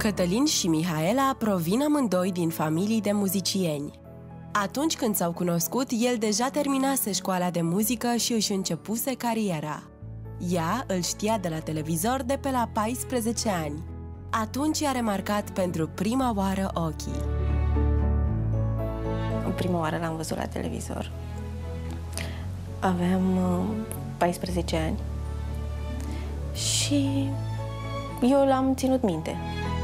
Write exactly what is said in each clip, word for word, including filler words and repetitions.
Cătălin și Mihaela provin amândoi din familii de muzicieni. Atunci când s-au cunoscut, el deja terminase școala de muzică și își începuse cariera. Ea îl știa de la televizor de pe la paisprezece ani. Atunci i-a remarcat pentru prima oară ochii. În prima oară l-am văzut la televizor. Aveam paisprezece ani și eu l-am ținut minte.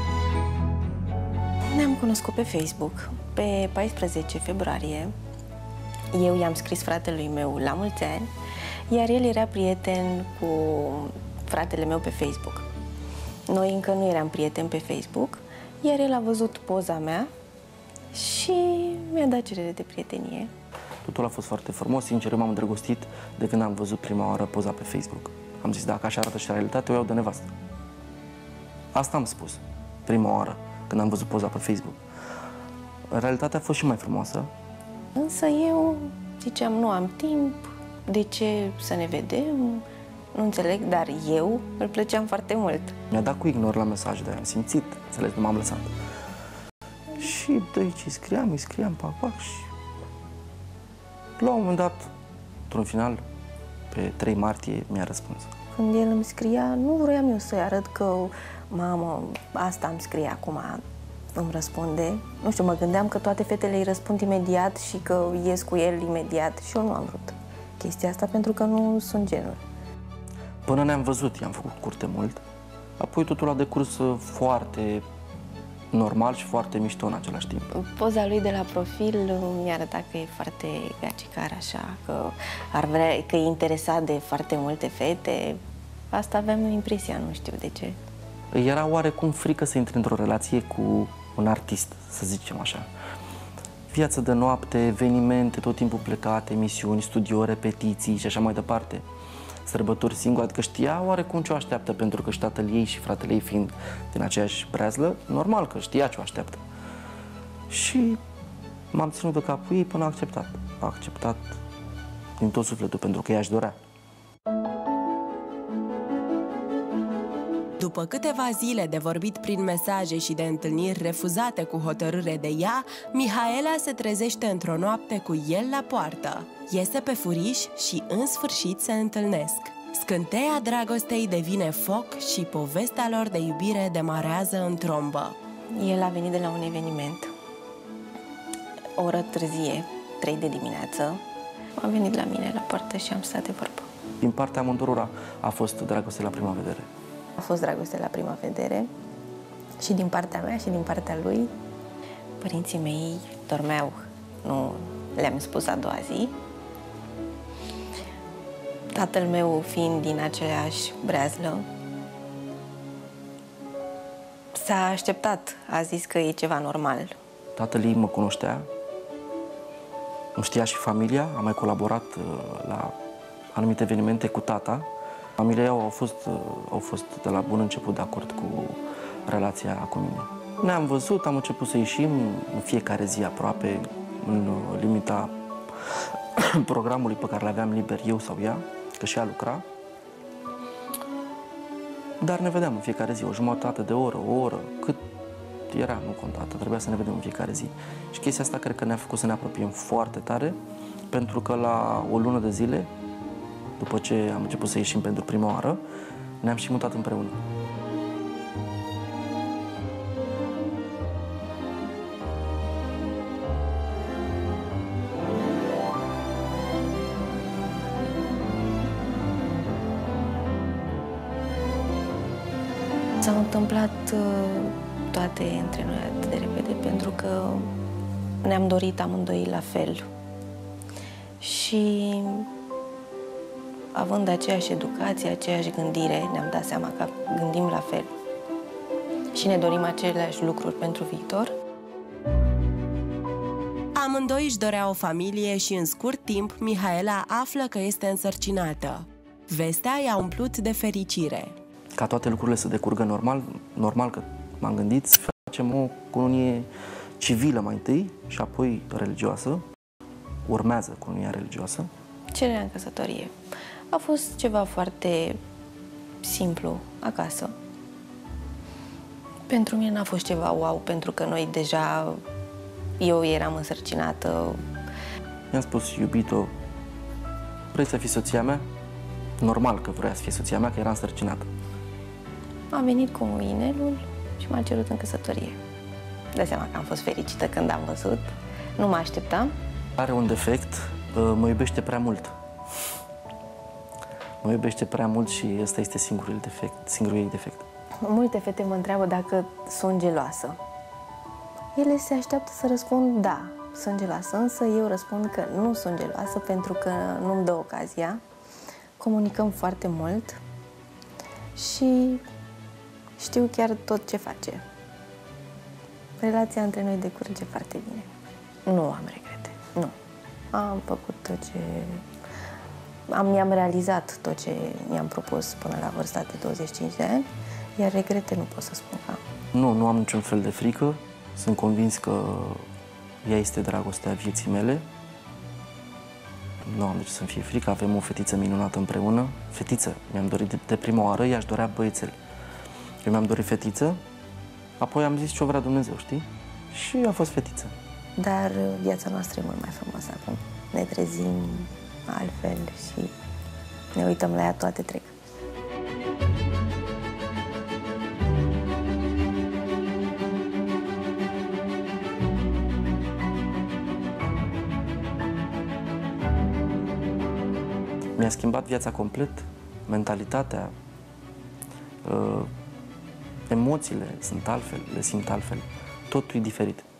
Ne-am cunoscut pe Facebook. Pe paisprezece februarie, eu i-am scris fratelui meu la mulți ani, iar el era prieten cu fratele meu pe Facebook. Noi încă nu eram prieteni pe Facebook, iar el a văzut poza mea și mi-a dat cerere de prietenie. Totul a fost foarte frumos, sincer, m-am îndrăgostit de când am văzut prima oară poza pe Facebook. Am zis, dacă așa arată și realitate, o iau de nevastă. Asta am spus, prima oară, când am văzut poza pe Facebook. Realitatea a fost și mai frumoasă. Însă eu ziceam, nu am timp, de ce să ne vedem, nu înțeleg, dar eu îl plăceam foarte mult. Mi-a dat cu ignor la mesaj, de am simțit, înțeles, nu m-am lăsat. Și de aici îi scriam, îi scriam, pac, pac, și la un moment dat, într-un final, pe trei martie, mi-a răspuns. Când el îmi scria, nu vroiam eu să-i arăt că, mamă, asta îmi scrie acum, îmi răspunde. Nu știu, mă gândeam că toate fetele îi răspund imediat și că ies cu el imediat și eu nu am vrut chestia asta pentru că nu sunt genul. Până ne-am văzut, i-am făcut curte mult, apoi totul a decurs foarte normal și foarte mișto în același timp. Poza lui de la profil mi-a arătat că e foarte gagicar, așa, că ar vrea, că e interesat de foarte multe fete. Asta aveam impresia, nu știu de ce. Era oarecum frică să intri într-o relație cu un artist, să zicem așa. Viață de noapte, evenimente, tot timpul plecate, emisiuni, studio, repetiții și așa mai departe. Sărbători singure, adică știa oarecum ce o așteaptă, pentru că și tatăl ei și fratele ei fiind din aceeași breazlă, normal că știa ce o așteaptă. Și m-am ținut de capul ei până a acceptat. A acceptat din tot sufletul, pentru că ea își dorea. După câteva zile de vorbit prin mesaje și de întâlniri refuzate cu hotărâre de ea, Mihaela se trezește într-o noapte cu el la poartă. Iese pe furiș și în sfârșit se întâlnesc. Scânteia dragostei devine foc și povestea lor de iubire demarează în trombă. El a venit de la un eveniment, o oră târzie, trei de dimineață. A venit la mine la poartă și am stat de vorbă. Din partea amândurora a fost dragoste la prima vedere. A fost dragoste la prima vedere și din partea mea și din partea lui. Părinții mei dormeau, nu le-am spus a doua zi. Tatăl meu fiind din aceeași breazlă, s-a așteptat, a zis că e ceva normal. Tatăl ei mă cunoștea, îmi știa și familia, am mai colaborat la anumite evenimente cu tata. Familia au fost, au fost de la bun început de acord cu relația cu mine. Ne-am văzut, am început să ieșim în fiecare zi aproape, în limita programului pe care l-aveam liber eu sau ea, că și ea lucra. Dar ne vedeam în fiecare zi, o jumătate de oră, o oră, cât era, nu contată, trebuia să ne vedem în fiecare zi. Și chestia asta cred că ne-a făcut să ne apropiem foarte tare, pentru că la o lună de zile, după ce am început să ieșim pentru prima oară, ne-am și mutat împreună. S-au întâmplat toate între noi atât de repede, pentru că ne-am dorit amândoi la fel. Și având aceeași educație, aceeași gândire, ne-am dat seama că gândim la fel și ne dorim aceleași lucruri pentru viitor. Amândoi își doreau o familie și în scurt timp Mihaela află că este însărcinată. Vestea i-a umplut de fericire. Ca toate lucrurile să decurgă normal, normal că m-am gândit să facem o cununie civilă mai întâi și apoi religioasă. Urmează cununia religioasă. Cererea în căsătorie a fost ceva foarte simplu acasă. Pentru mine n-a fost ceva wow, pentru că noi deja, eu eram însărcinată. I-am spus, iubito, vrei să fii soția mea? Normal că vrea să fie soția mea, că era însărcinată. A venit cu inelul și m-a cerut în căsătorie. Dă seama că am fost fericită când am văzut. Nu mă așteptam. Are un defect, mă iubește prea mult. Mă iubește prea mult și ăsta este singurul defect, singurul ei defect. Multe fete mă întreabă dacă sunt geloasă. Ele se așteaptă să răspund da, sunt geloasă, însă eu răspund că nu sunt geloasă pentru că nu-mi dă ocazia. Comunicăm foarte mult și știu chiar tot ce face. Relația între noi decurge foarte bine. Nu am regrete, nu. Am făcut tot ce... Am, mi-am realizat tot ce mi-am propus până la vârsta de douăzeci și cinci de ani, iar regrete nu pot să spun că am. Nu, nu am niciun fel de frică. Sunt convins că ea este dragostea vieții mele. Nu am de ce să-mi fie frică. Avem o fetiță minunată împreună. Fetiță. Mi-am dorit de, de prima oară, ea își dorea băiețel. Eu mi-am dorit fetiță, apoi am zis ce-o vrea Dumnezeu, știi? Și a fost fetiță. Dar viața noastră e mult mai frumoasă acum. Ne trezim altfel și ne uităm la ea, toate trec. Mi-a schimbat viața complet, mentalitatea, uh, emoțiile sunt altfel, le simt altfel, totul e diferit.